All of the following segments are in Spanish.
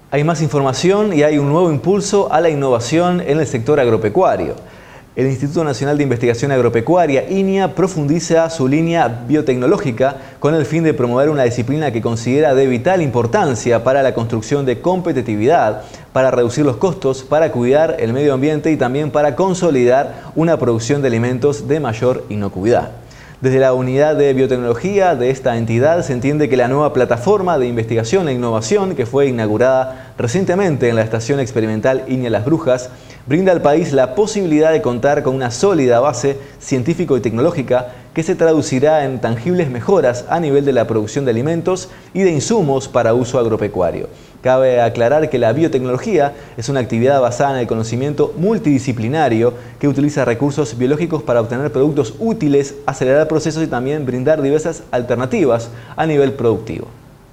Hay más información y hay un nuevo impulso a la innovación en el sector agropecuario. El Instituto Nacional de Investigación Agropecuaria, INIA, profundiza su línea biotecnológica con el fin de promover una disciplina que considera de vital importancia para la construcción de competitividad, para reducir los costos, para cuidar el medio ambiente y también para consolidar una producción de alimentos de mayor inocuidad. Desde la unidad de biotecnología de esta entidad se entiende que la nueva plataforma de investigación e innovación que fue inaugurada recientemente en la Estación Experimental INIA Las Brujas brinda al país la posibilidad de contar con una sólida base científico y tecnológica que se traducirá en tangibles mejoras a nivel de la producción de alimentos y de insumos para uso agropecuario. Cabe aclarar que la biotecnología es una actividad basada en el conocimiento multidisciplinario que utiliza recursos biológicos para obtener productos útiles, acelerar procesos y también brindar diversas alternativas a nivel productivo.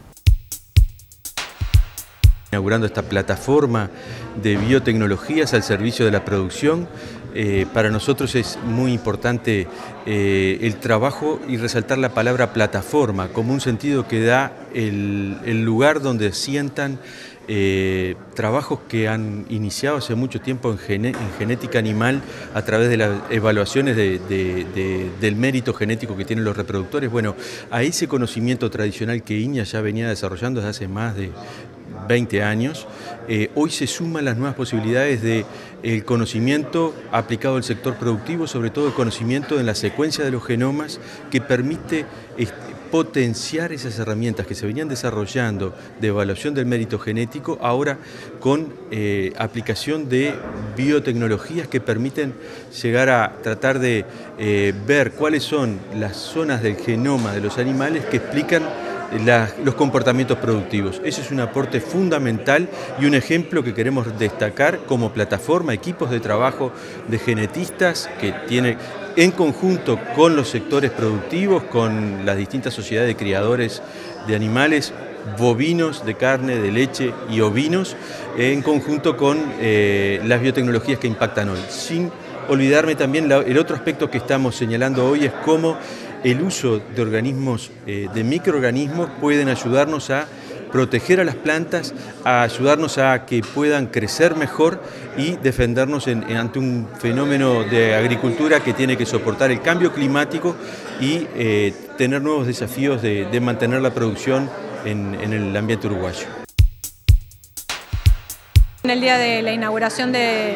Inaugurando esta plataforma de biotecnologías al servicio de la producción. Para nosotros es muy importante el trabajo y resaltar la palabra plataforma como un sentido que da el lugar donde sientan trabajos que han iniciado hace mucho tiempo en genética animal a través de las evaluaciones del mérito genético que tienen los reproductores. Bueno, a ese conocimiento tradicional que INIA ya venía desarrollando desde hace más de 20 años, hoy se suman las nuevas posibilidades del conocimiento aplicado al sector productivo, sobre todo el conocimiento en la secuencia de los genomas que permite potenciar esas herramientas que se venían desarrollando de evaluación del mérito genético, ahora con aplicación de biotecnologías que permiten llegar a tratar de ver cuáles son las zonas del genoma de los animales que explican los comportamientos productivos. Eso es un aporte fundamental y un ejemplo que queremos destacar como plataforma, equipos de trabajo de genetistas que tienen en conjunto con los sectores productivos, con las distintas sociedades de criadores de animales, bovinos, de carne, de leche y ovinos, en conjunto con las biotecnologías que impactan hoy. Sin olvidarme también el otro aspecto que estamos señalando hoy es cómo el uso de organismos, de microorganismos, pueden ayudarnos a proteger a las plantas, a ayudarnos a que puedan crecer mejor y defendernos ante un fenómeno de agricultura que tiene que soportar el cambio climático y tener nuevos desafíos de mantener la producción en el ambiente uruguayo. En el día de la inauguración de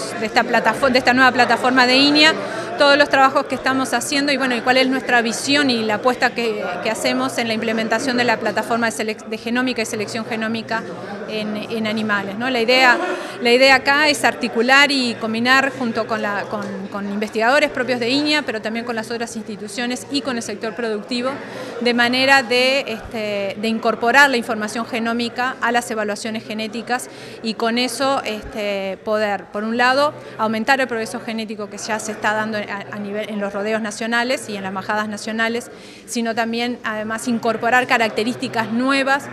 esta nueva plataforma de INIA, todos los trabajos que estamos haciendo y cuál es nuestra visión y la apuesta que hacemos en la implementación de la plataforma de genómica y selección genómica en animales, ¿no? La idea acá es articular y combinar junto con investigadores propios de INIA, pero también con las otras instituciones y con el sector productivo, de manera de incorporar la información genómica a las evaluaciones genéticas y con eso poder, por un lado, aumentar el progreso genético que ya se está dando a nivel en los rodeos nacionales y en las majadas nacionales, sino también además incorporar características nuevas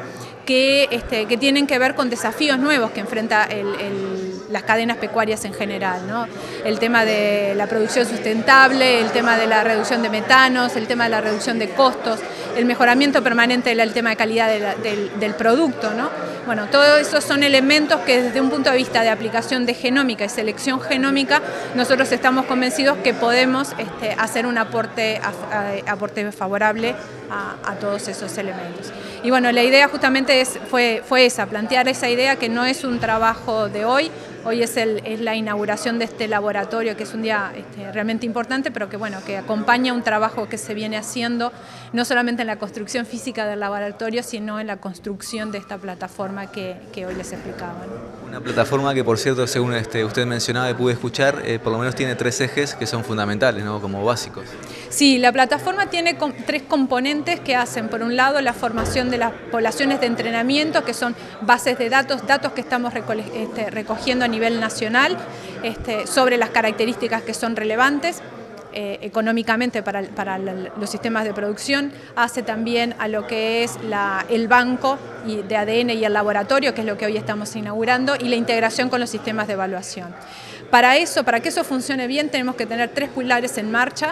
que tienen que ver con desafíos nuevos que enfrenta las cadenas pecuarias en general, ¿no? El tema de la producción sustentable, el tema de la reducción de metanos, el tema de la reducción de costos, el mejoramiento permanente del tema de calidad del producto, ¿no? Bueno, todos esos son elementos que desde un punto de vista de aplicación de genómica y selección genómica, nosotros estamos convencidos que podemos hacer un aporte favorable a todos esos elementos. Y bueno, la idea justamente fue esa, plantear esa idea que no es un trabajo de hoy es la inauguración de este laboratorio, que es un día realmente importante, pero que acompaña un trabajo que se viene haciendo, no solamente en la construcción física del laboratorio, sino en la construcción de esta plataforma que hoy les explicaba, ¿no? Una plataforma que, por cierto, según usted mencionaba y pude escuchar, por lo menos tiene 3 ejes que son fundamentales, ¿no? Como básicos. Sí, la plataforma tiene 3 componentes que hacen, por un lado, la formación de las poblaciones de entrenamiento, que son bases de datos que estamos recogiendo a nivel nacional sobre las características que son relevantes económicamente para los sistemas de producción. Hace también a lo que es el banco de ADN y el laboratorio, que es lo que hoy estamos inaugurando, y la integración con los sistemas de evaluación. Para que eso funcione bien, tenemos que tener 3 pilares en marcha,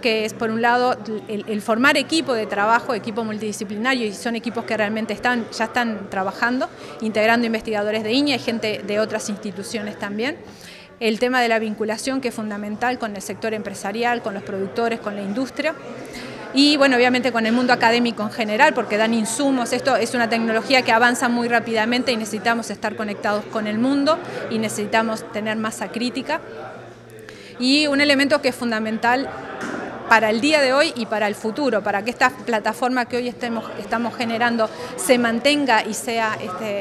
que es por un lado el formar equipo de trabajo, equipo multidisciplinario, y son equipos que realmente ya están trabajando, integrando investigadores de INIA y gente de otras instituciones también. El tema de la vinculación, que es fundamental con el sector empresarial, con los productores, con la industria. Y bueno, obviamente con el mundo académico en general, porque dan insumos. Esto es una tecnología que avanza muy rápidamente y necesitamos estar conectados con el mundo y necesitamos tener masa crítica. Y un elemento que es fundamental para el día de hoy y para el futuro, para que esta plataforma que hoy estamos generando se mantenga y sea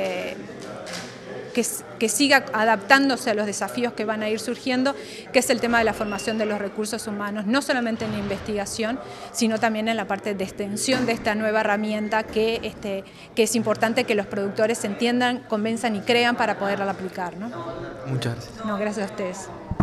que siga adaptándose a los desafíos que van a ir surgiendo, que es el tema de la formación de los recursos humanos, no solamente en la investigación, sino también en la parte de extensión de esta nueva herramienta que es importante que los productores entiendan, convenzan y crean para poderla aplicar, ¿no? Muchas gracias. No, gracias a ustedes.